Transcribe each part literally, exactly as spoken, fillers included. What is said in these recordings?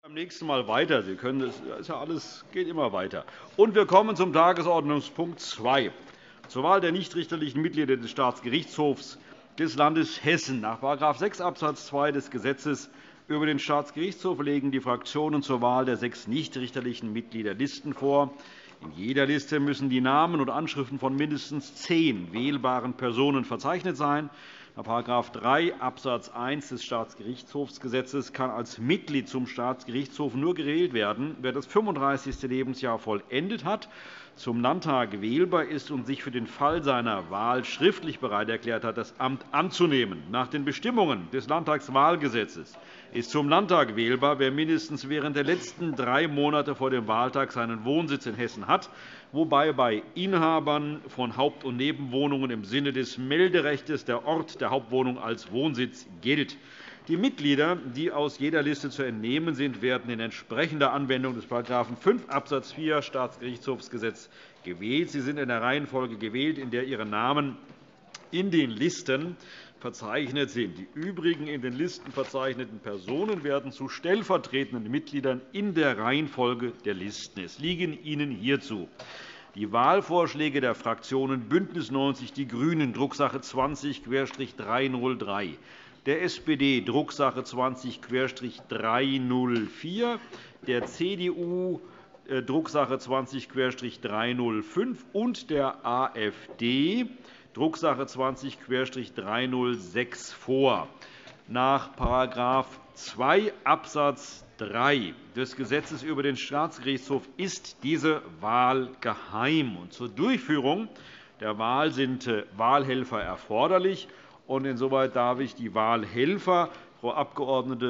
Beim nächsten Mal weiter. Sie können das ist ja alles geht immer weiter. Und wir kommen zum Tagesordnungspunkt zwei, zur Wahl der nichtrichterlichen Mitglieder des Staatsgerichtshofs des Landes Hessen. Nach § sechs Abs. zwei des Gesetzes über den Staatsgerichtshof legen die Fraktionen zur Wahl der sechs nichtrichterlichen Mitglieder Listen vor. In jeder Liste müssen die Namen und Anschriften von mindestens zehn wählbaren Personen verzeichnet sein. Nach § drei Abs. eins des Staatsgerichtshofsgesetzes kann als Mitglied zum Staatsgerichtshof nur gewählt werden, wer das fünfunddreißigste Lebensjahr vollendet hat, zum Landtag wählbar ist und sich für den Fall seiner Wahl schriftlich bereit erklärt hat, das Amt anzunehmen. Nach den Bestimmungen des Landtagswahlgesetzes ist zum Landtag wählbar, wer mindestens während der letzten drei Monate vor dem Wahltag seinen Wohnsitz in Hessen hat, wobei bei Inhabern von Haupt- und Nebenwohnungen im Sinne des Melderechts der Ort der Hauptwohnung als Wohnsitz gilt. Die Mitglieder, die aus jeder Liste zu entnehmen sind, werden in entsprechender Anwendung des § fünf Abs. vier Staatsgerichtshofsgesetz gewählt. Sie sind in der Reihenfolge gewählt, in der ihre Namen in den Listen verzeichnet sind. Die übrigen in den Listen verzeichneten Personen werden zu stellvertretenden Mitgliedern in der Reihenfolge der Listen. Es liegen Ihnen hierzu die Wahlvorschläge der Fraktionen BÜNDNIS neunzig die GRÜNEN, Drucksache zwanzig dreihundertdrei, der S P D, Drucksache zwanzig dreihundertvier, der C D U, Drucksache zwanzig dreihundertfünf und der AfD, Drucksache zwanzig dreihundertsechs vor. Nach § zwei Abs. drei des Gesetzes über den Staatsgerichtshof ist diese Wahl geheim. Zur Durchführung der Wahl sind Wahlhelfer erforderlich. Insoweit darf ich die Wahlhelfer, Frau Abg.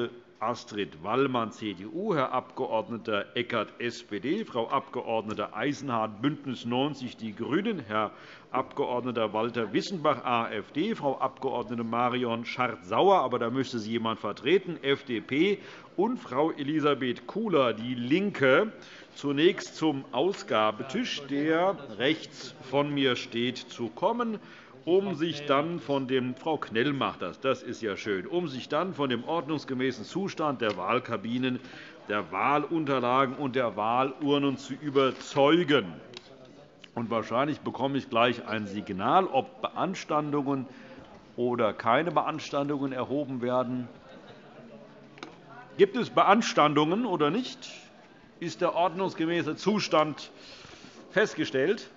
Astrid Wallmann, C D U, Herr Abg. Eckert, S P D, Frau Abg. Eisenhardt, BÜNDNIS neunzig die GRÜNEN, Herr Abg. Walter Wissenbach, AfD, Frau Abg. Marion Schardt-Sauer, aber da müsste sie jemand vertreten, F D P, und Frau Elisabeth Kula, DIE LINKE, zunächst zum Ausgabetisch, der rechts von mir steht, zu kommen, um sich dann von dem Frau Knell macht das, das ist ja schön, um sich dann von dem ordnungsgemäßen Zustand der Wahlkabinen, der Wahlunterlagen und der Wahlurnen zu überzeugen. Und wahrscheinlich bekomme ich gleich ein Signal, ob Beanstandungen oder keine Beanstandungen erhoben werden. Gibt es Beanstandungen oder nicht? Ist der ordnungsgemäße Zustand festgestellt?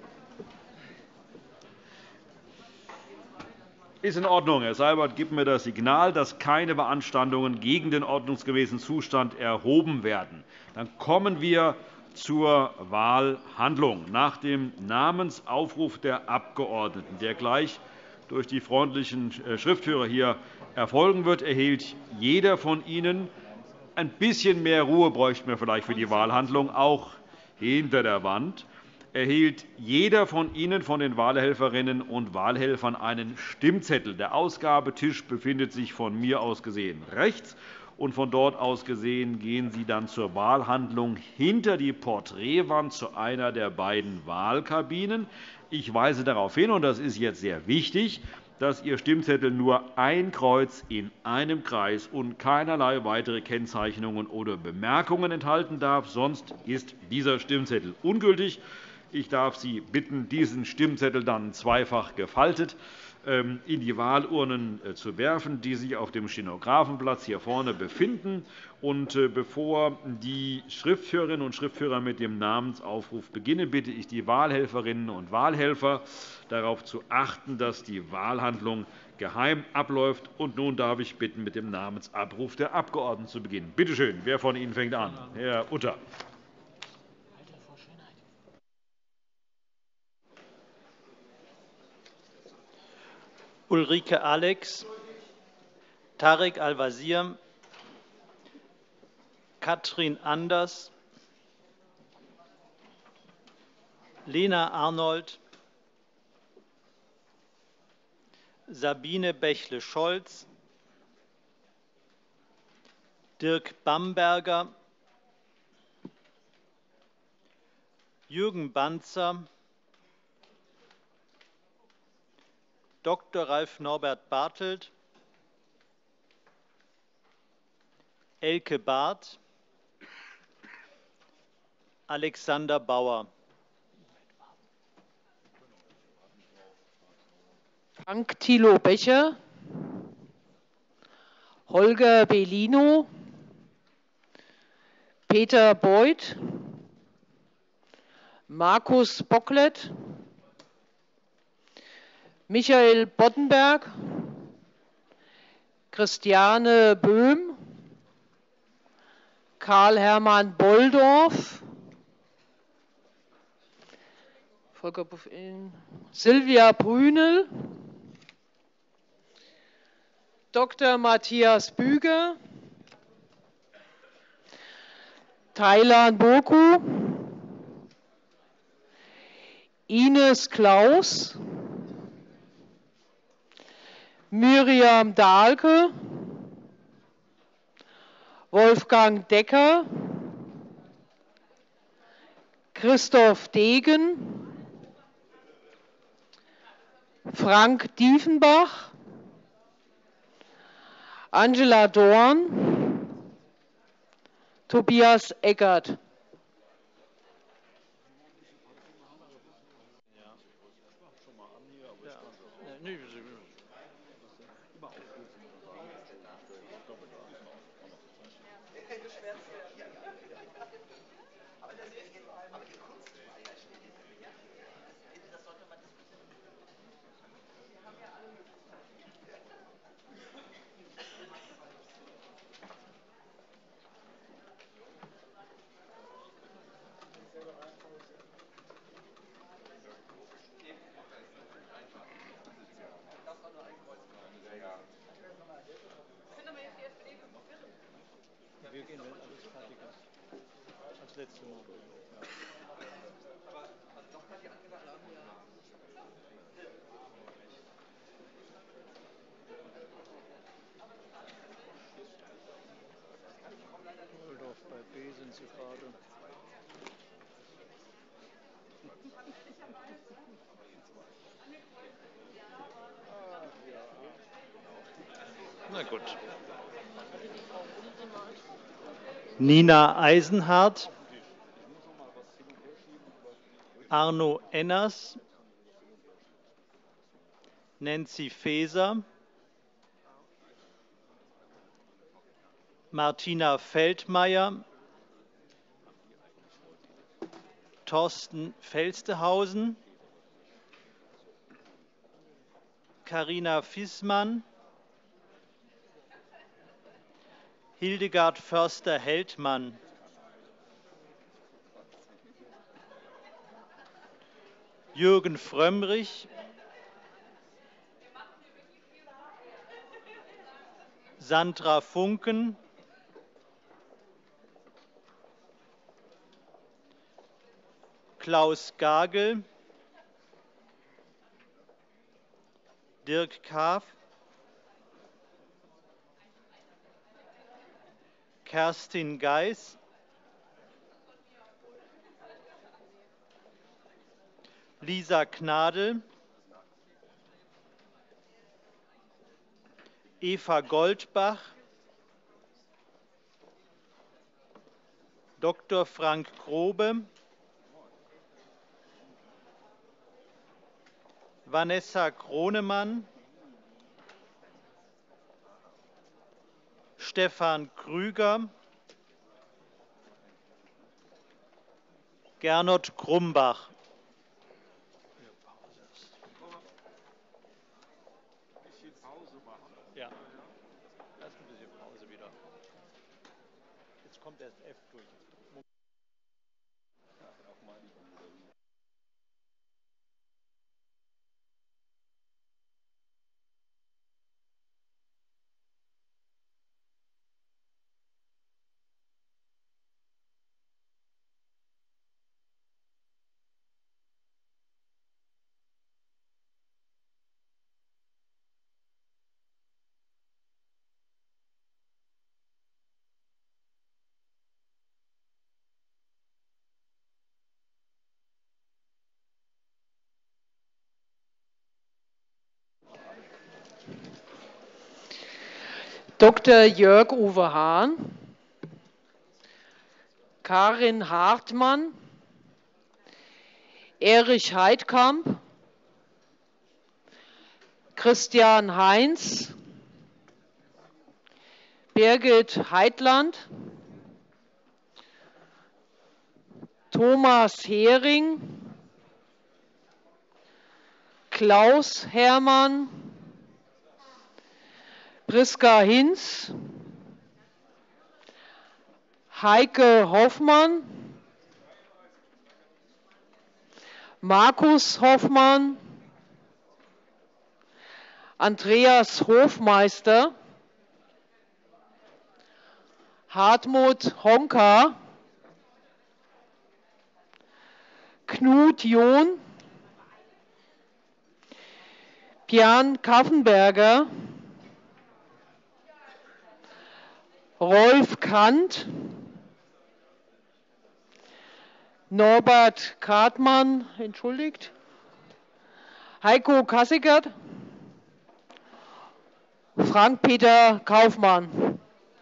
Ist in Ordnung. Herr Seibert gibt mir das Signal, dass keine Beanstandungen gegen den ordnungsgemäßen Zustand erhoben werden. Dann kommen wir zur Wahlhandlung. Nach dem Namensaufruf der Abgeordneten, der gleich durch die freundlichen Schriftführer hier erfolgen wird, erhält jeder von Ihnen ein bisschen mehr Ruhe bräuchten wir vielleicht für die Wahlhandlung, auch hinter der Wand, erhielt jeder von Ihnen, von den Wahlhelferinnen und Wahlhelfern, einen Stimmzettel. Der Ausgabetisch befindet sich von mir aus gesehen rechts. Und von dort aus gesehen gehen Sie dann zur Wahlhandlung hinter die Porträtwand zu einer der beiden Wahlkabinen. Ich weise darauf hin, und das ist jetzt sehr wichtig, dass Ihr Stimmzettel nur ein Kreuz in einem Kreis und keinerlei weitere Kennzeichnungen oder Bemerkungen enthalten darf. Sonst ist dieser Stimmzettel ungültig. Ich darf Sie bitten, diesen Stimmzettel dann zweifach gefaltet in die Wahlurnen zu werfen, die sich auf dem Stenografenplatz hier vorne befinden. Und bevor die Schriftführerinnen und Schriftführer mit dem Namensaufruf beginnen, bitte ich die Wahlhelferinnen und Wahlhelfer, darauf zu achten, dass die Wahlhandlung geheim abläuft. Und nun darf ich bitten, mit dem Namensabruf der Abgeordneten zu beginnen. Bitte schön, wer von Ihnen fängt an? Herr Utter. Ulrike Alex, Tarek Al-Wazir, Katrin Anders, Lena Arnold, Sabine Bächle-Scholz, Dirk Bamberger, Jürgen Banzer, Doktor Ralf Norbert Bartelt, Elke Barth, Alexander Bauer. Frank Thilo Becher, Holger Bellino, Peter Beuth, Markus Bocklet, Michael Boddenberg, Christiane Böhm, Karl-Hermann Bolldorf, Volker Buffin, Silvia Brünel, Doktor Matthias Büger, Thailand Burku, Ines Klaus, Miriam Dahlke, Wolfgang Decker, Christoph Degen, Frank Diefenbach, Angela Dorn, Tobias Eckert. Wir gehen, wenn alles fertig ist. Als letzte Mal. Bolldorf, bei B sind Sie gerade. Na gut. Nina Eisenhardt, Arno Enners, Nancy Faeser, Martina Feldmeier, Thorsten Felstehausen, Carina Fissmann, Hildegard Förster-Heldmann, Jürgen Frömmrich, Sandra Funken, Klaus Gagel, Dirk Kaaf, Kerstin Geis, Lisa Gnadl, Eva Goldbach, Doktor Frank Grobe, Vanessa Kronemann, Stefan Krüger, Gernot Krumbach. Ja, erst ein bisschen Pause wieder. Jetzt kommt erst F durch. Doktor Jörg Uwe Hahn, Karin Hartmann, Erich Heidkamp, Christian Heinz, Birgit Heitland, Thomas Hering, Klaus Hermann, Priska Hinz, Heike Hoffmann, Markus Hoffmann, Andreas Hofmeister, Hartmut Honka, Knut John, Björn Kaffenberger, Rolf Kant, Norbert Kartmann, entschuldigt, Heiko Kassigert, Frank-Peter Kaufmann.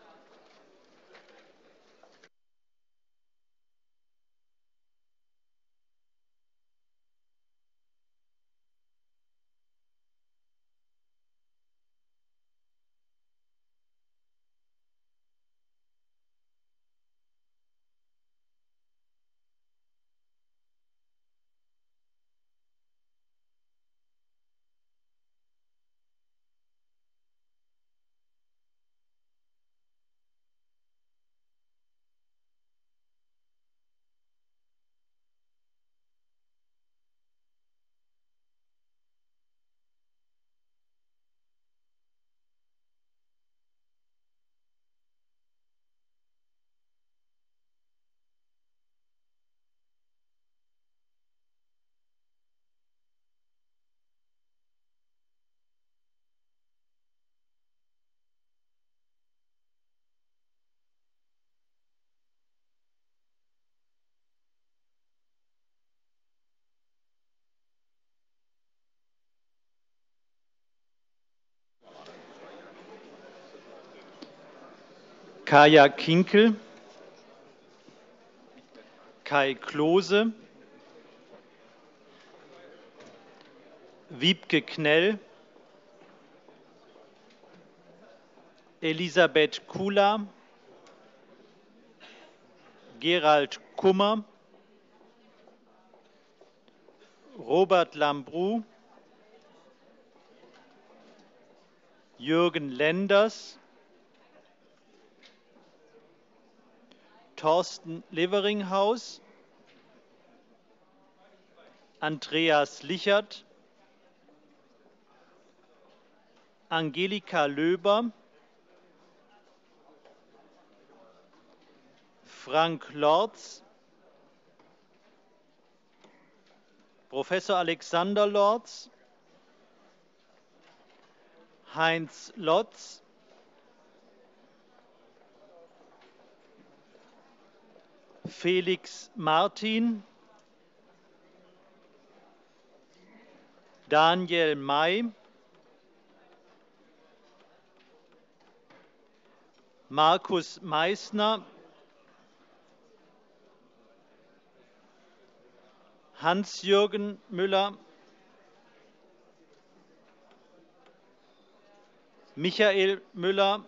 Kaya Kinkel, Kai Klose, Wiebke Knell, Elisabeth Kula, Gerald Kummer, Robert Lambrou, Jürgen Lenders, Thorsten Leveringhaus, Andreas Lichert, Angelika Löber, Frank Lorz, Professor Alexander Lorz, Heinz Lotz, Felix Martin, Daniel May, Markus Meissner, Hans-Jürgen Müller, Michael Müller,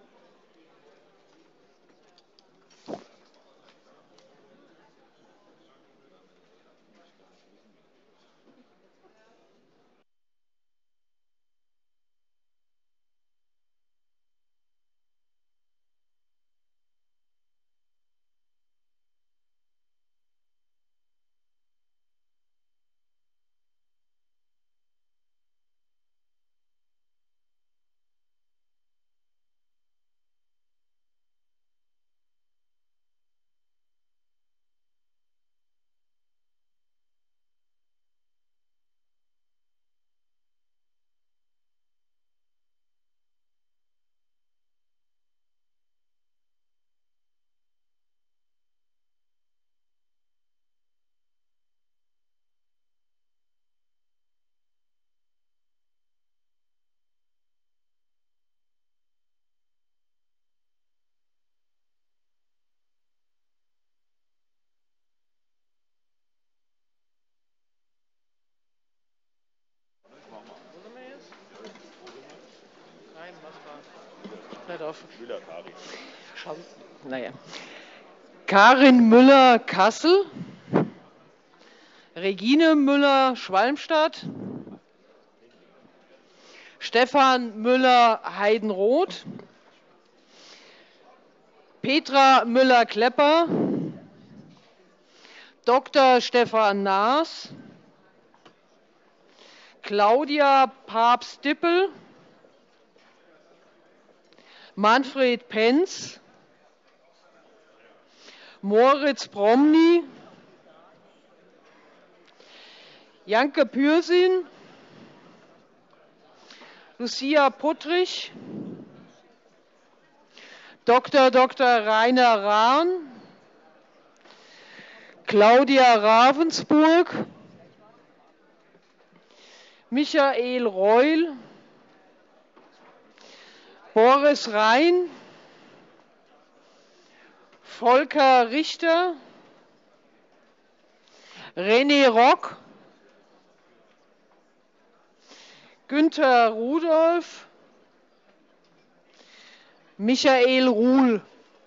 nicht auf. Müller, Karin. Schau. Naja. Karin Müller-Kassel. Regine Müller-Schwalmstadt. Stefan Müller-Heidenroth. Petra Müller-Klepper. Doktor Stefan Naas. Claudia Papst-Dippel. Manfred Penz. Moritz Promny. Janke Pürsin. Lucia Puttrich. Doktor Doktor Rainer Rahn. Claudia Ravensburg. Michael Reul. Boris Rhein. Volker Richter. René Rock. Günther Rudolph. Michael Ruhl.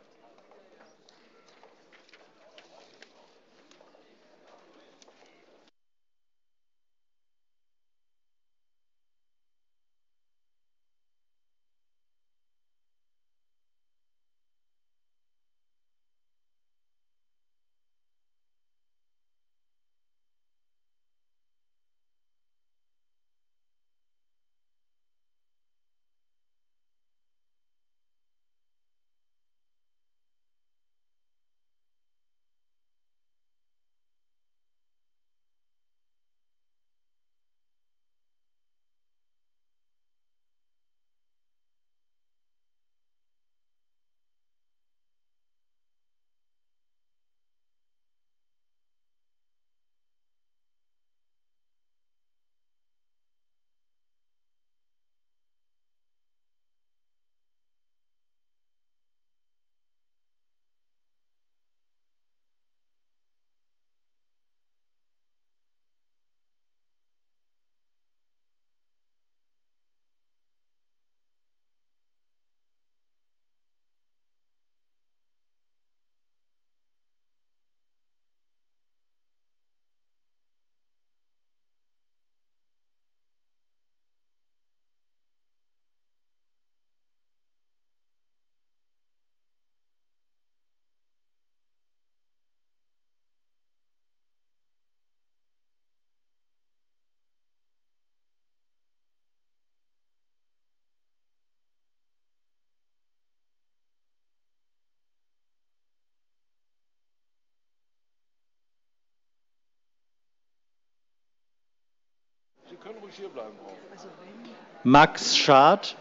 Sie können ruhig hier bleiben. Max Schad,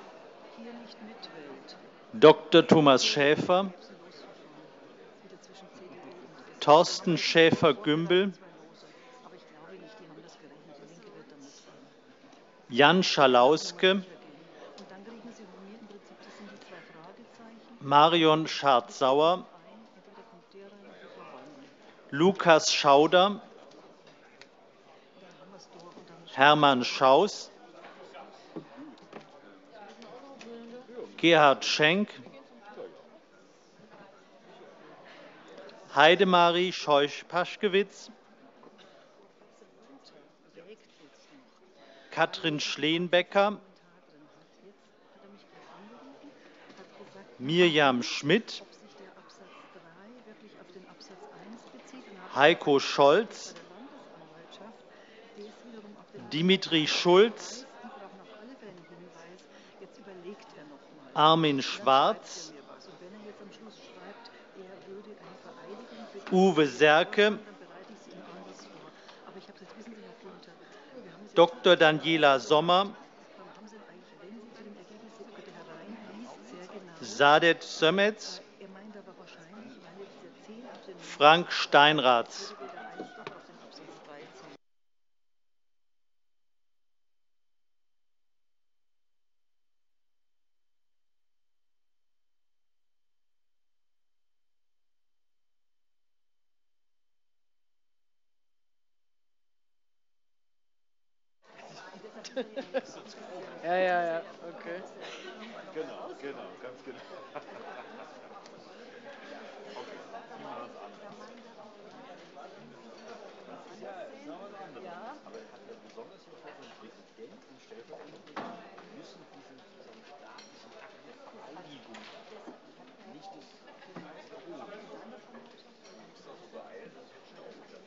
Doktor Thomas Schäfer, Thorsten Schäfer-Gümbel, Jan Schalauske, Marion Schardt-Sauer, Lukas Schauder, Hermann Schaus, Gerhard Schenk, Heidemarie Scheuch-Paschkewitz, Katrin Schleenbecker, Mirjam Schmidt, Heiko Scholz, Dimitri Schulz, Armin Schwarz, Uwe Serke, Doktor Daniela Sommer, Saadet Sömetz, Frank Steinratz. Ja, ja, ja, okay. Genau, genau, ganz genau. Okay, Sie machen es anders. Das ist ja, das ist noch was anderes. Aber es hat ja besonders hier vor dem Präsident und Stellvertreter müssen diese sozusagen staatlichen Akte der Vereidigung nicht das wiederholen. Du musst auch so beeilen, dass jetzt Stau wieder.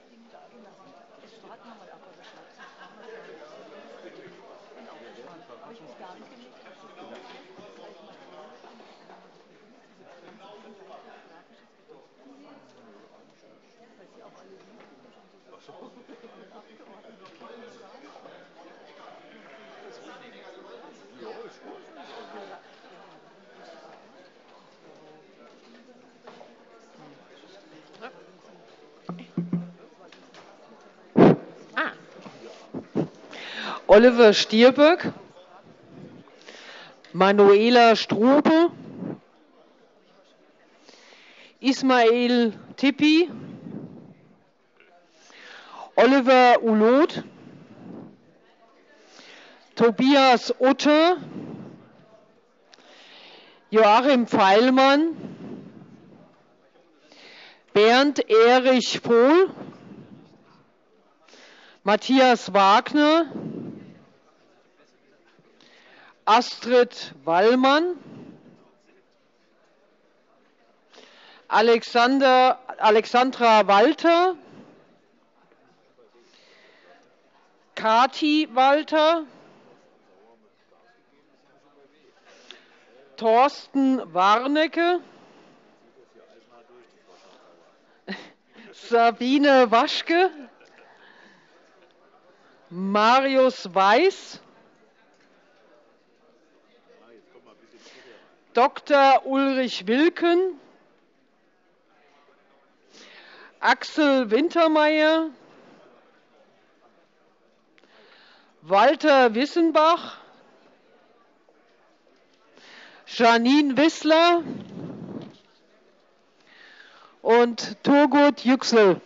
Ah. Oliver Stirböck, Manuela Strube, Ismail Tippi, Oliver Ulot, Tobias Utter, Joachim Pfeilmann, Bernd Erich Pohl, Matthias Wagner, Astrid Wallmann, Alexander, Alexandra Walter, Kati Walter, Thorsten Warnecke, Sabine Waschke, Marius Weiß, Doktor Ulrich Wilken, Axel Wintermeyer, Walter Wissenbach, Janine Wissler und Turgut Yüksel.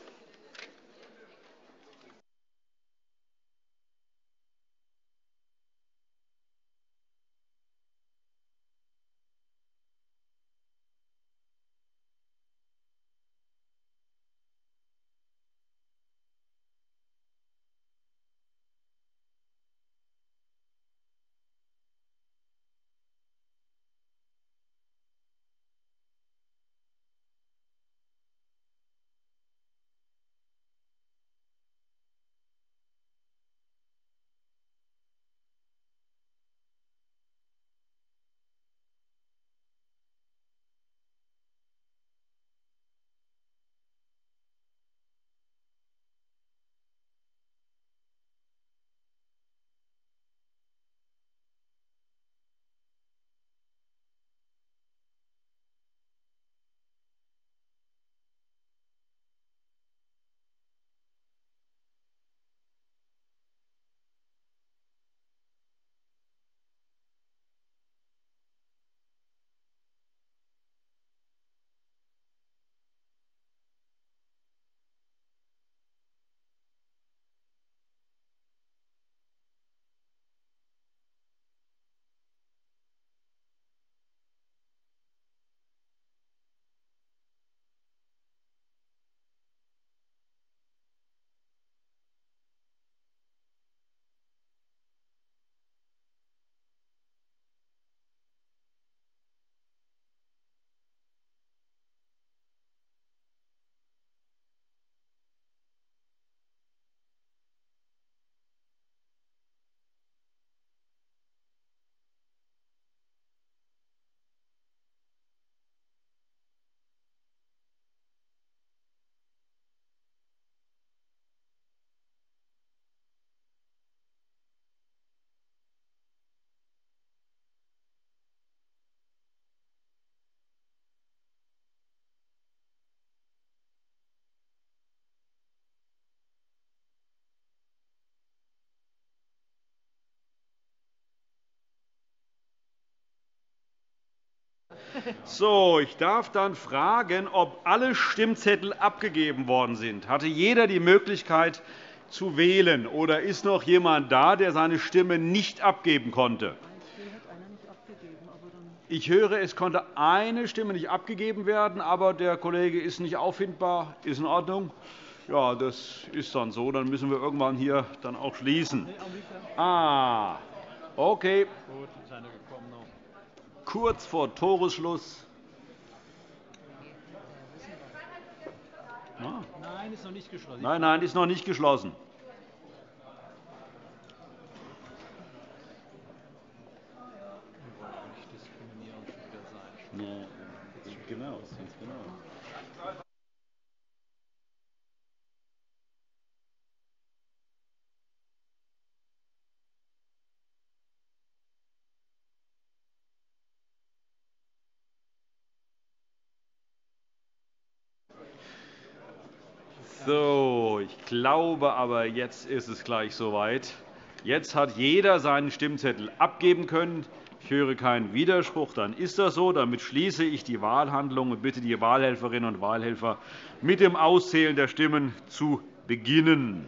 So, ich darf dann fragen, ob alle Stimmzettel abgegeben worden sind. Hatte jeder die Möglichkeit, zu wählen? Oder ist noch jemand da, der seine Stimme nicht abgeben konnte? Ich höre, es konnte eine Stimme nicht abgegeben werden, aber der Kollege ist nicht auffindbar. Ist in Ordnung? Ja, das ist dann so. Dann müssen wir irgendwann hier dann auch schließen. Ah, okay. Kurz vor Toresschluss. Nein, ist noch nicht geschlossen. Nein, nein, ist noch nicht geschlossen. Ja, genau, genau. So, ich glaube aber, jetzt ist es gleich soweit. Jetzt hat jeder seinen Stimmzettel abgeben können. Ich höre keinen Widerspruch. Dann ist das so. Damit schließe ich die Wahlhandlung und bitte die Wahlhelferinnen und Wahlhelfer, mit dem Auszählen der Stimmen zu beginnen.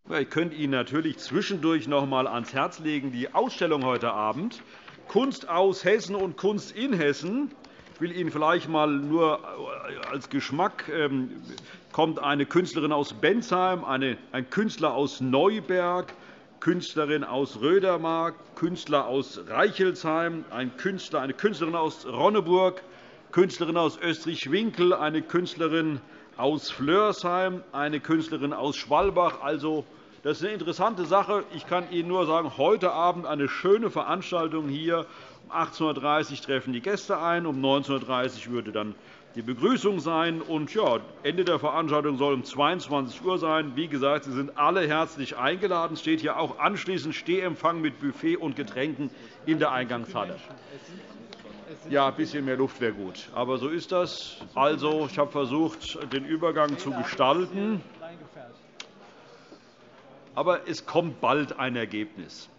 Ich könnte Ihnen natürlich zwischendurch noch einmal ans Herz legen, die Ausstellung heute Abend Kunst aus Hessen und Kunst in Hessen. Ich will Ihnen vielleicht einmal nur als Geschmack ähm, kommt eine Künstlerin aus Bensheim, eine, ein Künstler aus Neuberg, Künstlerin aus Rödermark, Künstler aus Reichelsheim, ein Künstler, eine Künstlerin aus Ronneburg, Künstlerin aus Österreich-Winkel, eine Künstlerin aus Flörsheim, eine Künstlerin aus Schwalbach. Also, das ist eine interessante Sache. Ich kann Ihnen nur sagen, heute Abend eine schöne Veranstaltung hier. Um achtzehn Uhr dreißig treffen die Gäste ein. Um neunzehn Uhr dreißig würde dann die Begrüßung sein. Und ja, Ende der Veranstaltung soll um zweiundzwanzig Uhr sein. Wie gesagt, Sie sind alle herzlich eingeladen. Es steht hier auch anschließend Stehempfang mit Buffet und Getränken in der Eingangshalle. Ja, ein bisschen mehr Luft wäre gut. Aber so ist das. Also, ich habe versucht, den Übergang zu gestalten. Aber es kommt bald ein Ergebnis.